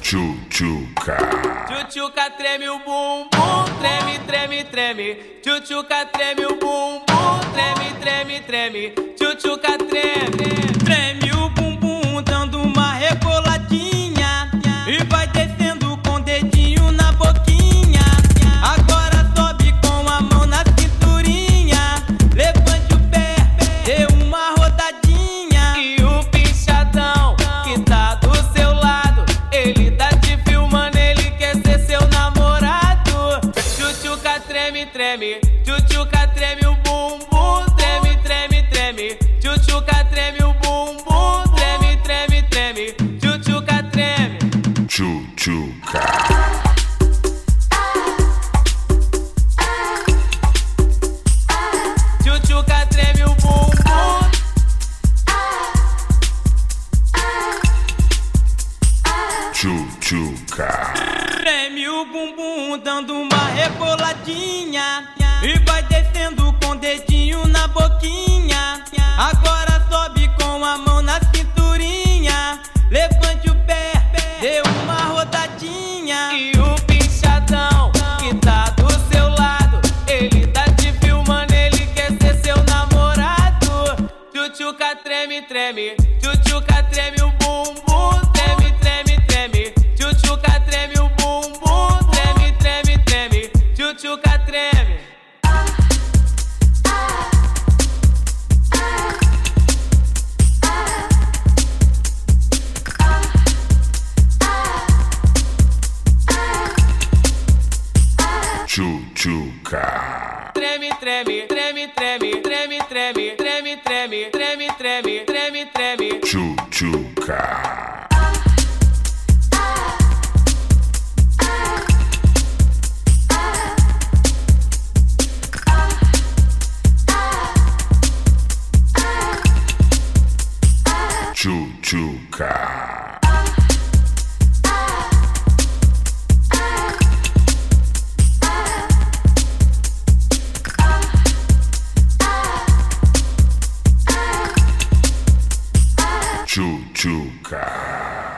Tchutchuca. Tchutchuca treme o bumbum, treme, treme, treme. Tchutchuca treme o bumbum, treme, treme, treme. Tchutchuca treme. Treme o bumbum dando uma reboladinha e vai descendo com o dedinho na boquinha. Agora sobe com a mão na cinturinha. Levante o pé, dê uma rodadinha. E o pinchadão que tá do seu lado, ele tá te filmando, ele quer ser seu namorado. Tchutchuca treme, treme. Tchutchuca treme o bumbum, treme, treme, treme. Tchutchuca treme o bumbum, treme, treme, treme. Tchutchuca treme. Tchutchuca. Tchutchuca treme o bumbum. Tchutchuca. Treme o bumbum dando uma reboladinha e vai descendo com o dedinho na boquinha. Agora sobe com a mão na cinturinha. Levante o pé, dê uma rodadinha. E o pinchadão que tá do seu lado, ele tá te filmando, ele quer ser seu namorado. Tchutchuca treme, treme. Tchutchuca treme o bumbum, treme, treme, treme. Tchutchuca treme o bumbum, treme, treme, treme. Tchutchuca treme. Tchutchuca. Treme, treme, treme, treme, treme, treme, treme, treme, treme, treme, treme, treme. Tchutchuca. Tchutchuca. Tchutchuca.